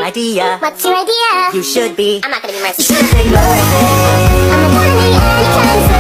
idea. What's your idea? You should be. I'm not gonna be merciful. You should take love. I'm not gonna make any kind of